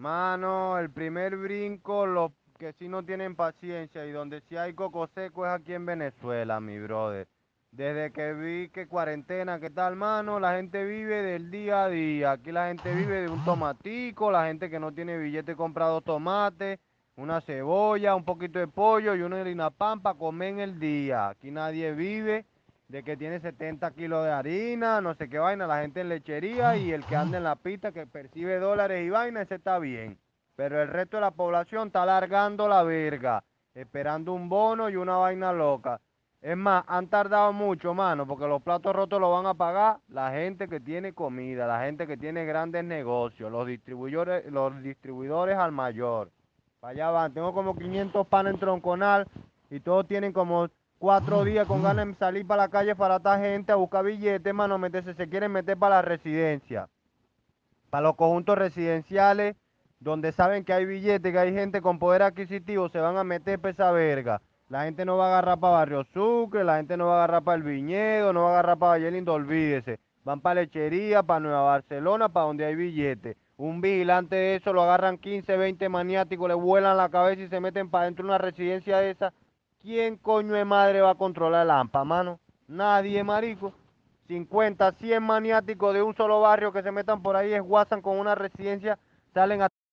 Mano, el primer brinco, los que sí no tienen paciencia y donde sí hay coco seco es aquí en Venezuela, mi brother. Desde que vi que cuarentena, ¿qué tal, mano? La gente vive del día a día. Aquí la gente vive de un tomatico, la gente que no tiene billete compra 2 tomates, una cebolla, un poquito de pollo y una harina pan para comer en el día. Aquí nadie vive de que tiene 70 kilos de harina, no sé qué vaina, la gente en lechería y el que anda en la pista que percibe dólares y vaina, ese está bien. Pero el resto de la población está largando la verga, esperando un bono y una vaina loca. Es más, han tardado mucho, mano, porque los platos rotos los van a pagar la gente que tiene comida, la gente que tiene grandes negocios, los distribuidores al mayor. Para allá van, tengo como 500 panes en Tronconal y todos tienen como 4 días con ganas de salir para la calle para esta gente a buscar billetes, mano, meterse, se quieren meter para la residencia, para los conjuntos residenciales, donde saben que hay billetes, que hay gente con poder adquisitivo, se van a meter para esa verga. La gente no va a agarrar para Barrio Sucre, la gente no va a agarrar para El Viñedo, no va a agarrar para Valle Lindo, olvídese. Van para Lechería, para Nueva Barcelona, para donde hay billetes. Un vigilante de eso lo agarran 15, 20 maniáticos, le vuelan la cabeza y se meten para dentro de una residencia de esa. ¿Quién coño de madre va a controlar el AMPA, mano? Nadie, marico. 50, 100 maniáticos de un solo barrio que se metan por ahí, esguazan con una residencia, salen a